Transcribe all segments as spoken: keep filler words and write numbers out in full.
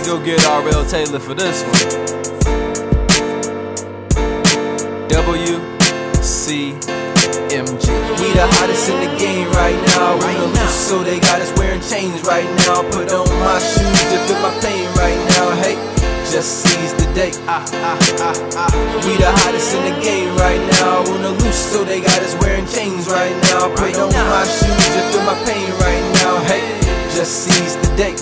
go get R L Taylor for this one. W C M G. We the hottest in the game right now. We the loose, so they got us wearing chains right now. Put on my shoes to feel my pain right now. Hey, just seize the day. Ah, ah, ah, ah. We the hottest in the game right now. On the loose, so they got us wearing chains right now. Put on my shoes to feel my pain right now. Hey, just seize the day.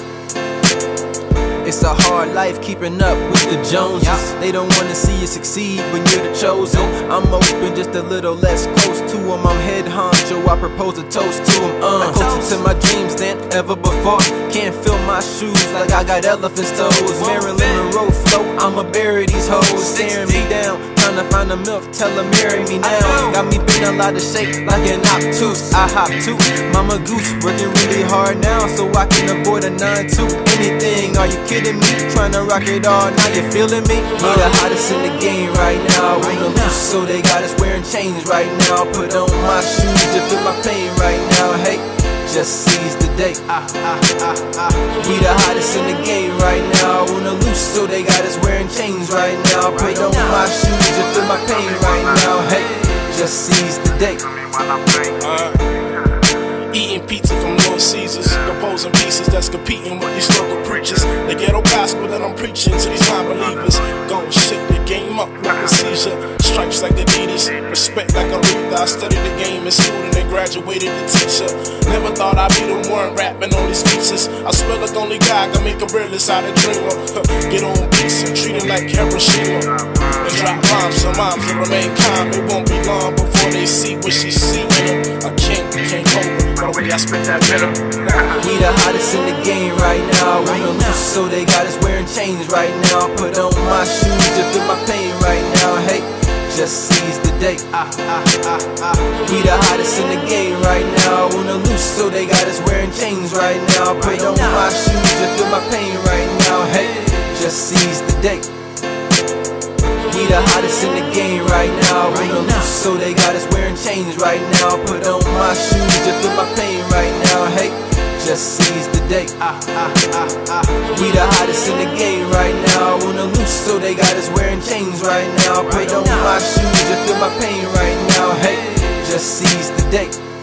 It's a hard life keeping up with the Joneses. They don't wanna see you succeed when you're the chosen. I'm open, just a little less close to them. I'm head honcho, I propose a toast to them. Uh, closer to my dreams than ever before. Can't feel my shoes like I got elephant's toes. Marilyn Monroe flow, I'ma bury these hoes. Staring me down, trying to find a milk, tell her marry me now. Got me been a lot of shake like an obtuse. I hop too, Mama Goose, working really hard now so I can avoid a nine two. Anything, are you kidding me? Tryna rock it all, now you feeling me? We the hottest in the game right now. We the loose, so they got us wearing chains right now. Put on my shoes to feel my pain right now. Hey, just seize the day. Ah, ah, ah, ah. We the hottest in the game right now. On the loose, so they got us wearing chains right now. Put on my shoes to feel my pain right now. Hey, just seize the day. Uh. Eating pizza from Lord Caesars, composing pieces that's competing with these local preachers. The ghetto gospel that I'm preaching to these non-believers. Gon' shake the game up like a seizure. Stripes like Adidas, respect like a Aretha. I studied the game in school and then graduated the teacher. Never thought I'd be the one rapping on these features. I swear like only God can make a realist out of dreamer. Get on beats and treat it like Hiroshima. And drop bombs so moms will remain calm. It won't be long before they see what she see in them. A king can't hold her. I spit that venom. We the hottest in the game right now. We the loose, so they got us wearing chains right now. Put on my shoes to feel my pain right now. Hey, just seize the day. Ah, ah, ah, ah. We the hottest in the game right now. On the loose, so they got us wearing chains right now. Put on my shoes to feel my pain right now. Hey, just seize the day. We the hottest in the game right now. On the loose, so they got us wearing chains right now. Put on my shoes to feel my pain right now. Hey, just seize the day. Ah, ah, ah, ah. We the hottest in the game right now. On the loose, so they got us wearing chains right now. Put on my shoes to feel my pain right now. Hey, just seize the day.